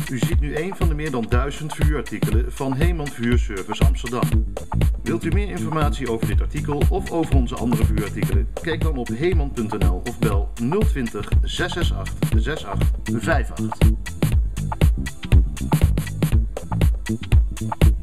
U ziet nu een van de meer dan 1000 vuurartikelen van Heeman Vuurservice Amsterdam. Wilt u meer informatie over dit artikel of over onze andere vuurartikelen? Kijk dan op heeman.nl of bel 020 668 6858.